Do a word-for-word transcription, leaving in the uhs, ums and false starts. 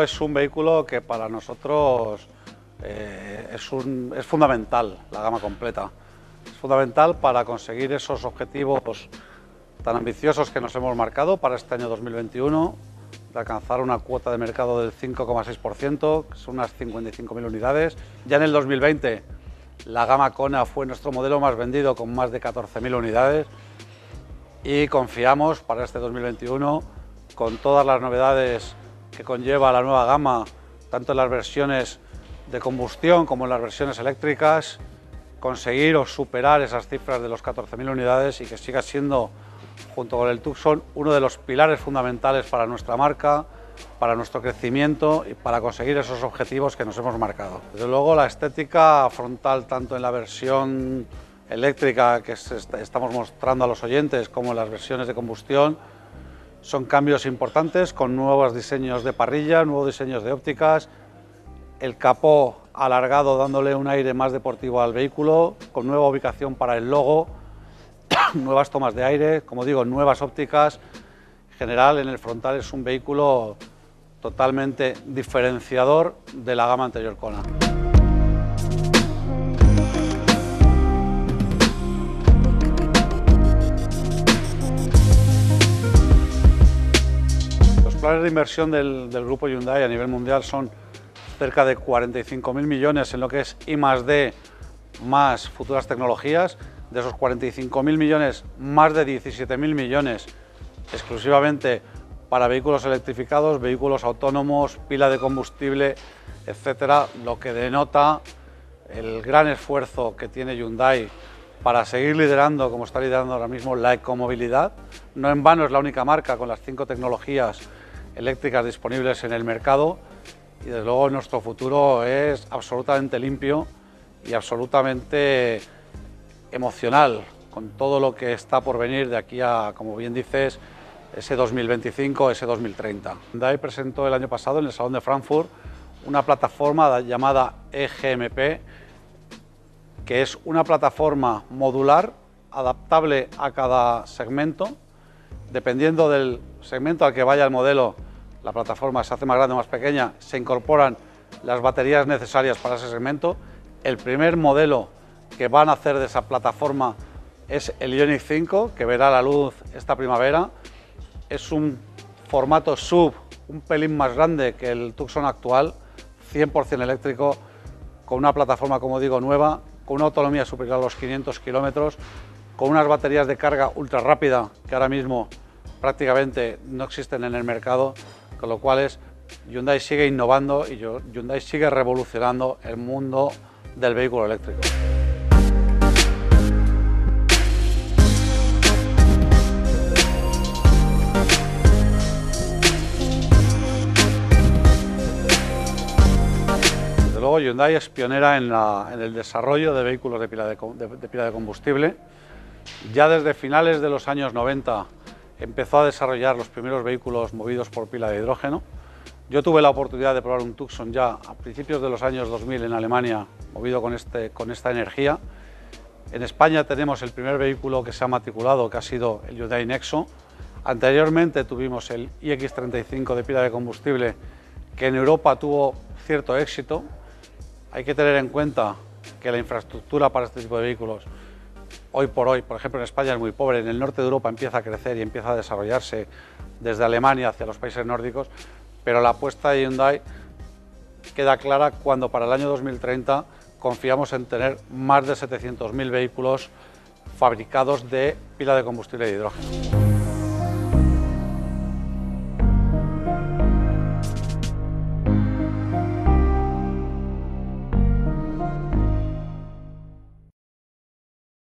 eléctrico es un vehículo que para nosotros eh, es, un, es fundamental, la gama completa. Es fundamental para conseguir esos objetivos tan ambiciosos que nos hemos marcado para este año dos mil veintiuno, de alcanzar una cuota de mercado del cinco coma seis por ciento, que son unas cincuenta y cinco mil unidades. Ya en el dos mil veinte la gama Kona fue nuestro modelo más vendido con más de catorce mil unidades y confiamos para este dos mil veintiuno, con todas las novedades que conlleva la nueva gama, tanto en las versiones de combustión como en las versiones eléctricas, conseguir o superar esas cifras de los catorce mil unidades y que siga siendo, junto con el Tucson, uno de los pilares fundamentales para nuestra marca, para nuestro crecimiento y para conseguir esos objetivos que nos hemos marcado. Desde luego, la estética frontal, tanto en la versión eléctrica que estamos mostrando a los oyentes como en las versiones de combustión, son cambios importantes con nuevos diseños de parrilla, nuevos diseños de ópticas, el capó alargado dándole un aire más deportivo al vehículo, con nueva ubicación para el logo, nuevas tomas de aire, como digo, nuevas ópticas. En general, en el frontal es un vehículo totalmente diferenciador de la gama anterior Kona. Los planes de inversión del, del grupo Hyundai a nivel mundial son cerca de cuarenta y cinco mil millones en lo que es I más D más futuras tecnologías. De esos cuarenta y cinco mil millones, más de diecisiete mil millones exclusivamente para vehículos electrificados, vehículos autónomos, pila de combustible, etcétera, lo que denota el gran esfuerzo que tiene Hyundai para seguir liderando, como está liderando ahora mismo, la ecomovilidad. No en vano es la única marca con las cinco tecnologías eléctricas disponibles en el mercado y desde luego nuestro futuro es absolutamente limpio y absolutamente emocional, con todo lo que está por venir de aquí a, como bien dices, ese dos mil veinticinco, ese dos mil treinta. Hyundai presentó el año pasado en el Salón de Frankfurt una plataforma llamada E G M P, que es una plataforma modular, adaptable a cada segmento. Dependiendo del segmento al que vaya el modelo, la plataforma se hace más grande o más pequeña, se incorporan las baterías necesarias para ese segmento. El primer modelo que van a hacer de esa plataforma es el Ioniq cinco, que verá la luz esta primavera. Es un formato sub, un pelín más grande que el Tucson actual, cien por cien eléctrico, con una plataforma, como digo, nueva, con una autonomía superior a los quinientos kilómetros, con unas baterías de carga ultra rápida que ahora mismo prácticamente no existen en el mercado, con lo cual es, Hyundai sigue innovando y Hyundai sigue revolucionando el mundo del vehículo eléctrico. Desde luego, Hyundai es pionera en, la, en el desarrollo de vehículos de pila de, de, de pila de combustible. Ya desde finales de los años noventa empezó a desarrollar los primeros vehículos movidos por pila de hidrógeno. Yo tuve la oportunidad de probar un Tucson ya a principios de los años dos mil en Alemania, movido con, este, con esta energía. En España tenemos el primer vehículo que se ha matriculado, que ha sido el Hyundai Nexo. Anteriormente tuvimos el i equis treinta y cinco de pila de combustible, que en Europa tuvo cierto éxito. Hay que tener en cuenta que la infraestructura para este tipo de vehículos, hoy por hoy, por ejemplo en España es muy pobre, en el norte de Europa empieza a crecer y empieza a desarrollarse desde Alemania hacia los países nórdicos, pero la apuesta de Hyundai queda clara cuando para el año dos mil treinta confiamos en tener más de setecientos mil vehículos fabricados de pila de combustible de hidrógeno.